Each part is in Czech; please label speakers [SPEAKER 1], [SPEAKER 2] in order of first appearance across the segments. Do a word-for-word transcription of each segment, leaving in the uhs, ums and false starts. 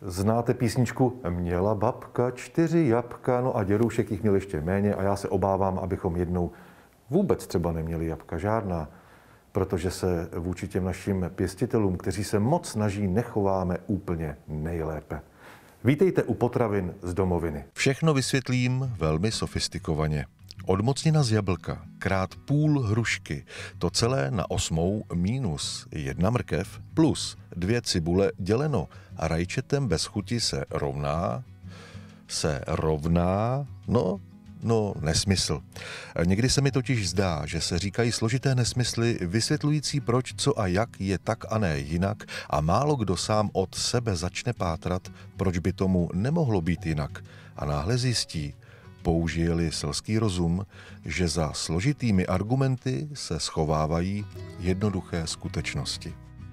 [SPEAKER 1] Znáte písničku Měla babka čtyři jabka, no a dědoušek jich měl ještě méně a já se obávám, abychom jednou vůbec třeba neměli jabka žádná, protože se vůči těm našim pěstitelům, kteří se moc snaží, nechováme úplně nejlépe. Vítejte u potravin z domoviny.
[SPEAKER 2] Všechno vysvětlím velmi sofistikovaně. Odmocnina z jablka krát půl hrušky, to celé na osmou minus jedna mrkev plus dvě cibule děleno a rajčetem bez chuti se rovná, se rovná, no, no nesmysl. Někdy se mi totiž zdá, že se říkají složité nesmysly vysvětlující proč, co a jak je tak a ne jinak a málo kdo sám od sebe začne pátrat, proč by tomu nemohlo být jinak a náhle zjistí, použije-li selský rozum, že za složitými argumenty se schovávají jednoduché skutečnosti.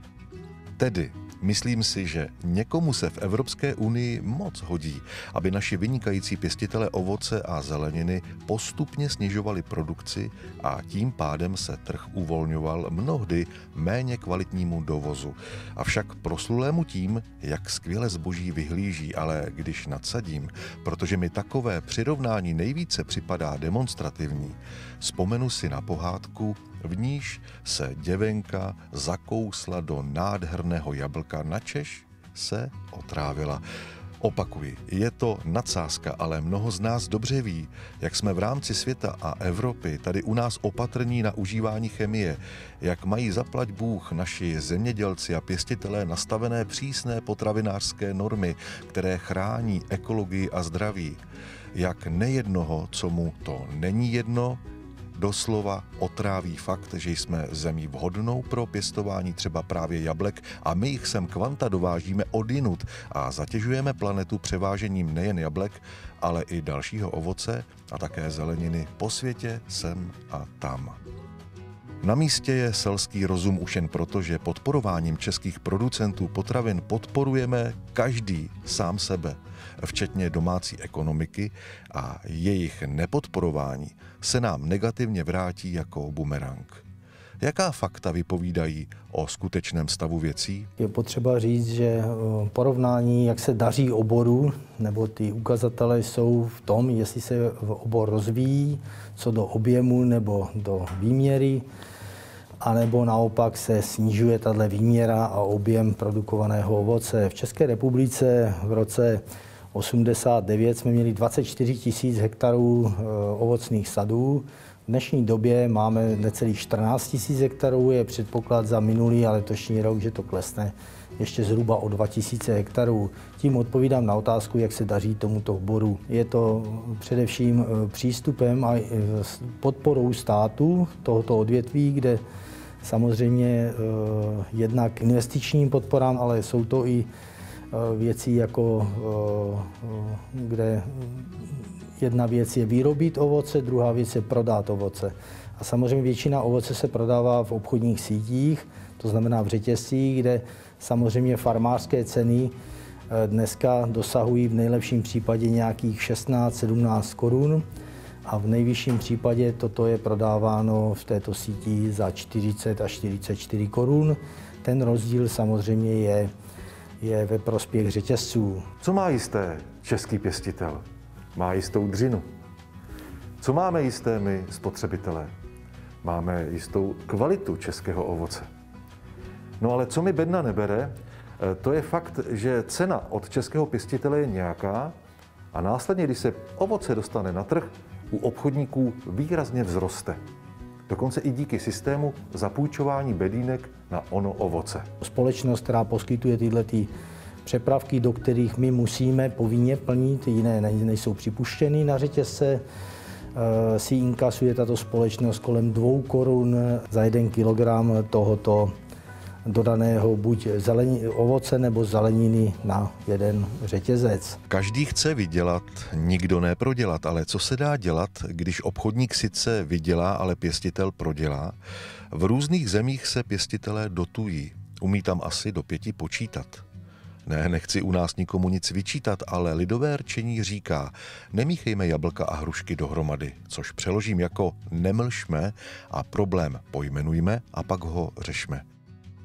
[SPEAKER 2] Tedy myslím si, že někomu se v Evropské unii moc hodí, aby naši vynikající pěstitelé ovoce a zeleniny postupně snižovali produkci a tím pádem se trh uvolňoval mnohdy méně kvalitnímu dovozu. Avšak proslulému tím, jak skvěle zboží vyhlíží, ale když nadsadím, protože mi takové přirovnání nejvíce připadá demonstrativní, vzpomenu si na pohádku, v níž se děvenka zakousla do nádherného jablka, načež se otrávila. Opakuji, je to nadsázka, ale mnoho z nás dobře ví, jak jsme v rámci světa a Evropy tady u nás opatrní na užívání chemie, jak mají zaplať Bůh naši zemědělci a pěstitelé nastavené přísné potravinářské normy, které chrání ekologii a zdraví, jak nejednoho, co mu to není jedno, doslova otráví fakt, že jsme zemí vhodnou pro pěstování třeba právě jablek a my jich sem kvanta dovážíme odjinud a zatěžujeme planetu převážením nejen jablek, ale i dalšího ovoce a také zeleniny po světě sem a tam. Na místě je selský rozum už jen proto, že podporováním českých producentů potravin podporujeme každý sám sebe, včetně domácí ekonomiky, a jejich nepodporování se nám negativně vrátí jako bumerang. Jaká fakta vypovídají o skutečném stavu věcí?
[SPEAKER 3] Je potřeba říct, že porovnání, jak se daří oboru, nebo ty ukazatele jsou v tom, jestli se obor rozvíjí, co do objemu nebo do výměry, anebo naopak se snižuje tato výměra a objem produkovaného ovoce. V České republice v roce osmdesát devět jsme měli dvacet čtyři tisíc hektarů ovocných sadů. V dnešní době máme necelých čtrnáct tisíc hektarů, je předpoklad za minulý a letošní rok, že to klesne ještě zhruba o dva tisíce hektarů. Tím odpovídám na otázku, jak se daří tomuto oboru. Je to především přístupem a podporou státu tohoto odvětví, kde samozřejmě jednak investičním podporám, ale jsou to i věcí, jako kde jedna věc je vyrobit ovoce, druhá věc je prodat ovoce. A samozřejmě většina ovoce se prodává v obchodních sítích, to znamená v řetězcích, kde samozřejmě farmářské ceny dneska dosahují v nejlepším případě nějakých šestnáct sedmnáct korun a v nejvyšším případě toto je prodáváno v této síti za čtyřicet až čtyřicet čtyři korun. Ten rozdíl samozřejmě je je ve prospěch řetězců.
[SPEAKER 1] Co má jisté český pěstitel? Má jistou dřinu. Co máme jisté my, spotřebitelé? Máme jistou kvalitu českého ovoce. No ale co mi bedna nebere, to je fakt, že cena od českého pěstitele je nějaká a následně, když se ovoce dostane na trh, u obchodníků výrazně vzroste. Dokonce i díky systému zapůjčování bedínek na ono ovoce.
[SPEAKER 3] Společnost, která poskytuje tyhle ty přepravky, do kterých my musíme povinně plnit, jiné nejsou připuštěny na řetězce, si inkasuje tato společnost kolem dvou korun za jeden kilogram tohoto dodaného buď zelení, ovoce nebo zeleniny na jeden řetězec.
[SPEAKER 2] Každý chce vydělat, nikdo ne prodělat, ale co se dá dělat, když obchodník sice vydělá, ale pěstitel prodělá? V různých zemích se pěstitelé dotují. Umí tam asi do pěti počítat. Ne, nechci u nás nikomu nic vyčítat, ale lidové rčení říká, nemíchejme jablka a hrušky dohromady, což přeložím jako nemlžme a problém pojmenujme a pak ho řešme.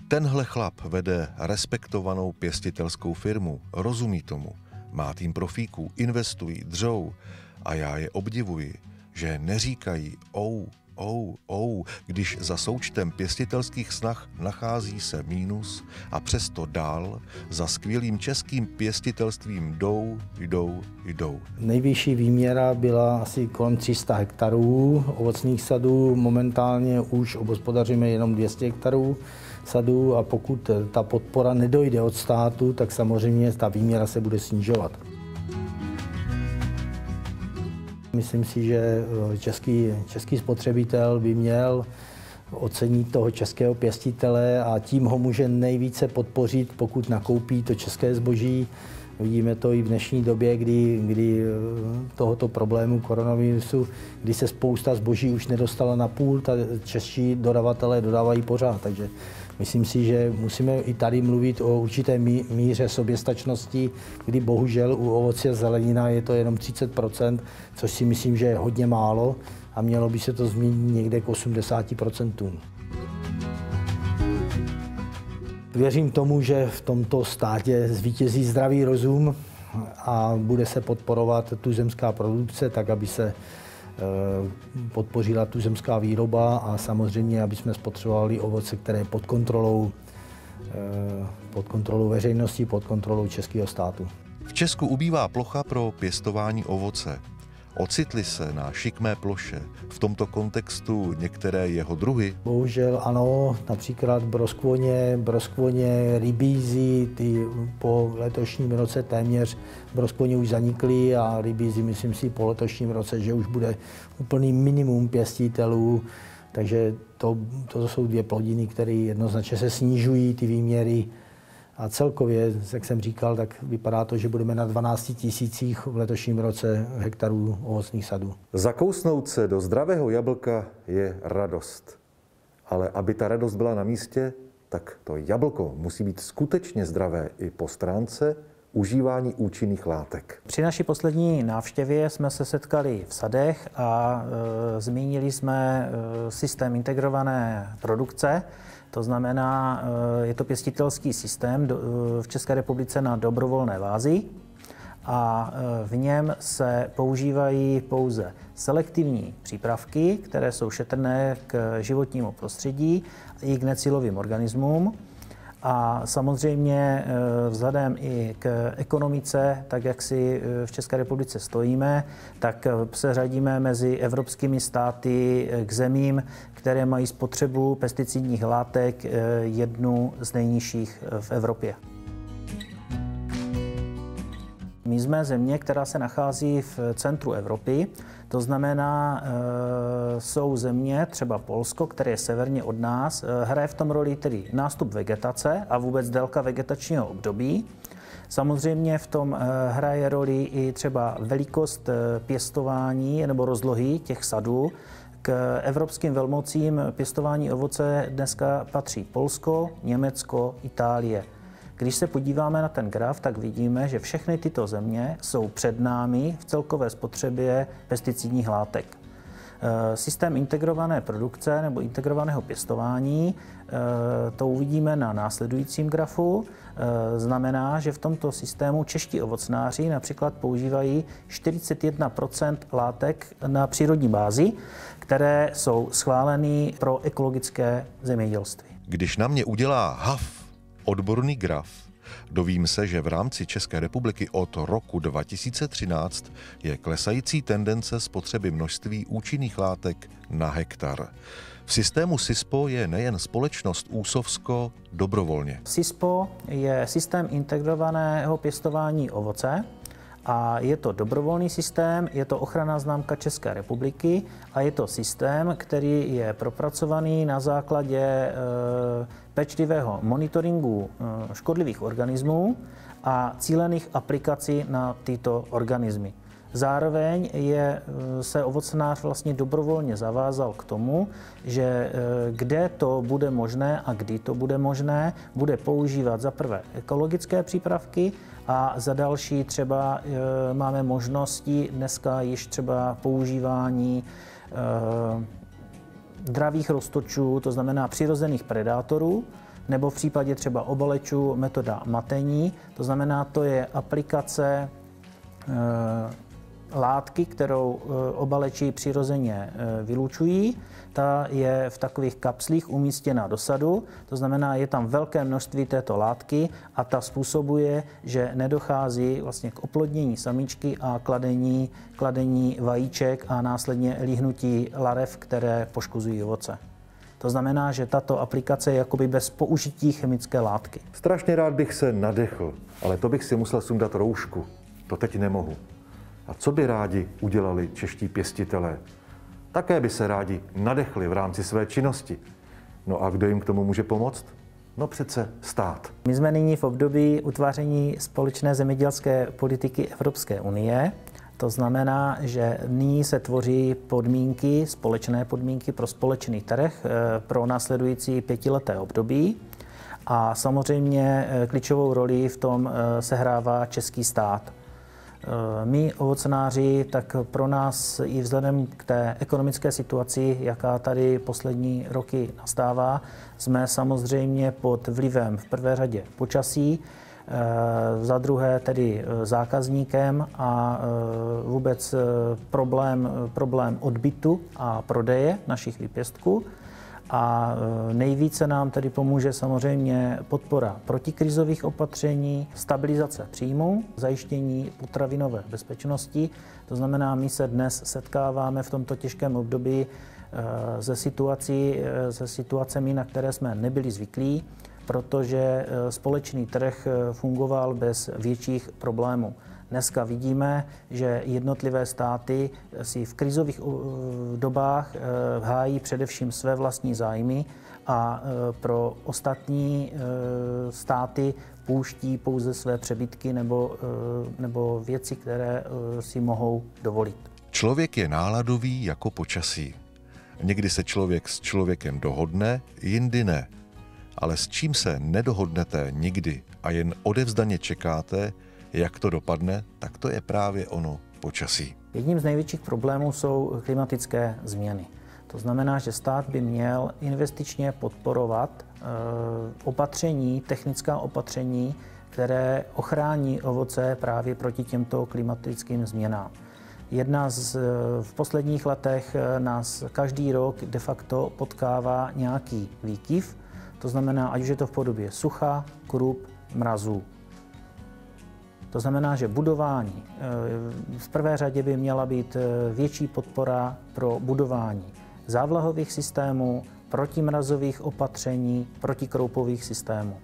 [SPEAKER 2] Tenhle chlap vede respektovanou pěstitelskou firmu, rozumí tomu, má tým profíků, investují, dřou a já je obdivuji, že neříkají ou, ou, ou, když za součtem pěstitelských snah nachází se mínus a přesto dál za skvělým českým pěstitelstvím jdou, jdou, jdou.
[SPEAKER 3] Nejvyšší výměra byla asi kolem tři sta hektarů ovocných sadů, momentálně už obhospodaříme jenom dvě stě hektarů sadů a pokud ta podpora nedojde od státu, tak samozřejmě ta výměra se bude snižovat. Myslím si, že český, český spotřebitel by měl ocenit toho českého pěstitele a tím ho může nejvíce podpořit, pokud nakoupí to české zboží. Vidíme to i v dnešní době, kdy, kdy tohoto problému koronavirusu, kdy se spousta zboží už nedostala na půl, ta čeští dodavatelé dodávají pořád. Takže myslím si, že musíme i tady mluvit o určité míře soběstačnosti, kdy bohužel u ovoce a zelenina je to jenom třicet procent, což si myslím, že je hodně málo a mělo by se to změnit někde k osmdesáti procentům. Věřím tomu, že v tomto státě zvítězí zdravý rozum a bude se podporovat tuzemská produkce, tak aby se podpořila tuzemská výroba a samozřejmě, aby jsme spotřebovali ovoce, které je pod kontrolou, pod kontrolou veřejnosti, pod kontrolou českého státu.
[SPEAKER 2] V Česku ubývá plocha pro pěstování ovoce. Ocitly se na šikmé ploše v tomto kontextu některé jeho druhy?
[SPEAKER 3] Bohužel ano, například broskvoně, broskvoně, rybízy, ty po letošním roce téměř broskvoně už zanikly a rybízy, myslím si, po letošním roce, že už bude úplný minimum pěstitelů, takže to, to jsou dvě plodiny, které jednoznačně se snižují, ty výměry. A celkově, jak jsem říkal, tak vypadá to, že budeme na dvanácti tisících v letošním roce hektarů ovocných sadů.
[SPEAKER 1] Zakousnout se do zdravého jablka je radost. Ale aby ta radost byla na místě, tak to jablko musí být skutečně zdravé i po stránce užívání účinných látek.
[SPEAKER 4] Při naší poslední návštěvě jsme se setkali v sadech a e, zmínili jsme e, systém integrované produkce. To znamená, je to pěstitelský systém v České republice na dobrovolné bázi a v něm se používají pouze selektivní přípravky, které jsou šetrné k životnímu prostředí i k necílovým organismům. A samozřejmě vzhledem i k ekonomice, tak jak si v České republice stojíme, tak se řadíme mezi evropskými státy k zemím, které mají spotřebu pesticidních látek jednu z nejnižších v Evropě. My jsme země, která se nachází v centru Evropy, to znamená, e, jsou země, třeba Polsko, které je severně od nás, e, hraje v tom roli tedy nástup vegetace a vůbec délka vegetačního období. Samozřejmě v tom e, hraje roli i třeba velikost e, pěstování nebo rozlohy těch sadů. K evropským velmocím pěstování ovoce dneska patří Polsko, Německo, Itálie. Když se podíváme na ten graf, tak vidíme, že všechny tyto země jsou před námi v celkové spotřebě pesticidních látek. Systém integrované produkce nebo integrovaného pěstování, to uvidíme na následujícím grafu, znamená, že v tomto systému čeští ovocnáři například používají čtyřicet jedna procent látek na přírodní bázi, které jsou schváleny pro ekologické zemědělství.
[SPEAKER 2] Když na mě udělá haf odborný graf, dovím se, že v rámci České republiky od roku dva tisíce třináct je klesající tendence spotřeby množství účinných látek na hektar. V systému SISPO je nejen společnost Úsovsko dobrovolně.
[SPEAKER 4] SISPO je systém integrovaného pěstování ovoce a je to dobrovolný systém, je to ochranná známka České republiky a je to systém, který je propracovaný na základě e, pečlivého monitoringu e, škodlivých organismů a cílených aplikací na tyto organismy. Zároveň je, se ovocnář vlastně dobrovolně zavázal k tomu, že kde to bude možné a kdy to bude možné, bude používat za prvé ekologické přípravky a za další třeba máme možnosti dneska již třeba používání dravých roztočů, to znamená přirozených predátorů, nebo v případě třeba obalečů metoda matení, to znamená, to je aplikace e, látky, kterou obaleči přirozeně vylučují. Ta je v takových kapslích umístěna do sadu, to znamená, je tam velké množství této látky a ta způsobuje, že nedochází vlastně k oplodnění samičky a kladení, kladení vajíček a následně líhnutí larev, které poškozují ovoce. To znamená, že tato aplikace je jakoby bez použití chemické látky.
[SPEAKER 1] Strašně rád bych se nadechl, ale to bych si musel sundat roušku. To teď nemohu. A co by rádi udělali čeští pěstitelé? Také by se rádi nadechli v rámci své činnosti. No a kdo jim k tomu může pomoct? No přece stát.
[SPEAKER 4] My jsme nyní v období utváření společné zemědělské politiky Evropské unie. To znamená, že nyní se tvoří podmínky, společné podmínky pro společný trh pro následující pětileté období. A samozřejmě klíčovou roli v tom sehrává český stát. My, ovocnáři, tak pro nás i vzhledem k té ekonomické situaci, jaká tady poslední roky nastává, jsme samozřejmě pod vlivem v prvé řadě počasí, za druhé tedy zákazníkem a vůbec problém, problém odbytu a prodeje našich výpěstků. A nejvíce nám tedy pomůže samozřejmě podpora protikrizových opatření, stabilizace příjmů, zajištění potravinové bezpečnosti. To znamená, my se dnes setkáváme v tomto těžkém období ze, situací, ze situacemi, na které jsme nebyli zvyklí, protože společný trh fungoval bez větších problémů. Dneska vidíme, že jednotlivé státy si v krizových dobách hájí především své vlastní zájmy a pro ostatní státy pouští pouze své přebytky nebo, nebo věci, které si mohou dovolit.
[SPEAKER 2] Člověk je náladový jako počasí. Někdy se člověk s člověkem dohodne, jindy ne. Ale s čím se nedohodnete nikdy a jen odevzdaně čekáte, jak to dopadne, tak to je právě ono počasí.
[SPEAKER 4] Jedním z největších problémů jsou klimatické změny. To znamená, že stát by měl investičně podporovat e, opatření, technická opatření, které ochrání ovoce právě proti těmto klimatickým změnám. Jedna z, v posledních letech nás každý rok de facto potkává nějaký výkyv, to znamená, ať už je to v podobě sucha, krup, mrazů. To znamená, že budování, v prvé řadě by měla být větší podpora pro budování závlahových systémů, protimrazových opatření, protikroupových systémů.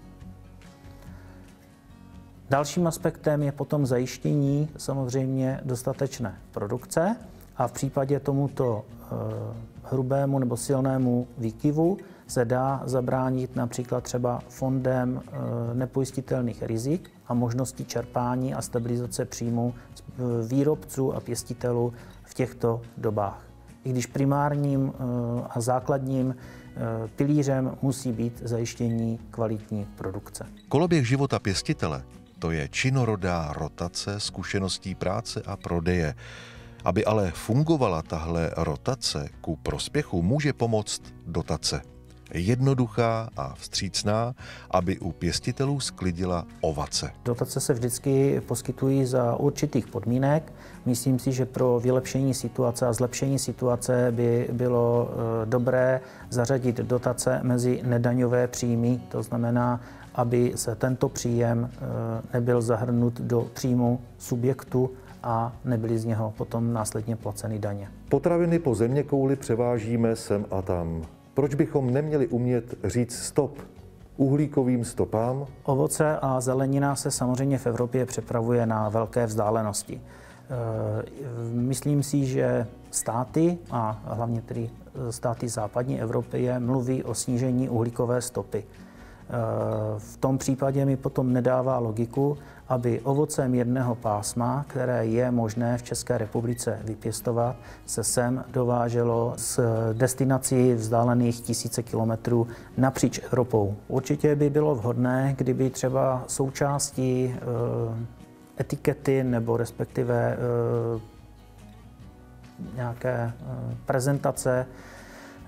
[SPEAKER 4] Dalším aspektem je potom zajištění samozřejmě dostatečné produkce a v případě tomuto hrubému nebo silnému výkyvu se dá zabránit například třeba fondem nepojistitelných rizik a možností čerpání a stabilizace příjmů výrobců a pěstitelů v těchto dobách. I když primárním a základním pilířem musí být zajištění kvalitní produkce.
[SPEAKER 2] Koloběh života pěstitele, to je činorodá rotace zkušeností práce a prodeje. Aby ale fungovala tahle rotace ku prospěchu, může pomoct dotace. Jednoduchá a vstřícná, aby u pěstitelů sklidila ovace.
[SPEAKER 4] Dotace se vždycky poskytují za určitých podmínek. Myslím si, že pro vylepšení situace a zlepšení situace by bylo dobré zařadit dotace mezi nedaňové příjmy, to znamená, aby se tento příjem nebyl zahrnut do příjmu subjektu a nebyly z něho potom následně placeny daně.
[SPEAKER 1] Potraviny po zeměkouli převážíme sem a tam. Proč bychom neměli umět říct stop uhlíkovým stopám?
[SPEAKER 4] Ovoce a zelenina se samozřejmě v Evropě přepravuje na velké vzdálenosti. Myslím si, že státy, a hlavně tedy státy západní Evropy, mluví o snížení uhlíkové stopy. V tom případě mi potom nedává logiku, aby ovoce mírného pásma, které je možné v České republice vypěstovat, se sem dováželo z destinací vzdálených tisíce kilometrů napříč Evropou. Určitě by bylo vhodné, kdyby třeba součástí etikety nebo respektive nějaké prezentace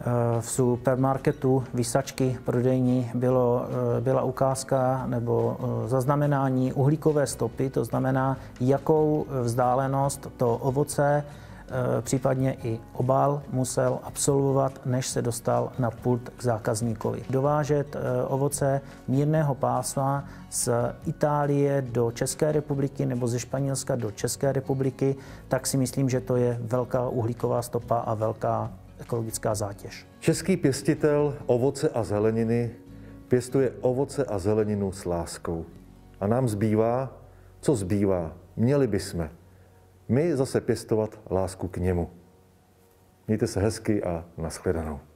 [SPEAKER 4] v supermarketu výsačky prodejní bylo, byla ukázka nebo zaznamenání uhlíkové stopy, to znamená, jakou vzdálenost to ovoce, případně i obal musel absolvovat, než se dostal na pult k zákazníkovi. Dovážet ovoce mírného pásma z Itálie do České republiky nebo ze Španělska do České republiky, tak si myslím, že to je velká uhlíková stopa a velká ekologická zátěž.
[SPEAKER 1] Český pěstitel ovoce a zeleniny pěstuje ovoce a zeleninu s láskou. A nám zbývá, co zbývá, měli bychom my zase pěstovat lásku k němu. Mějte se hezky a nashledanou.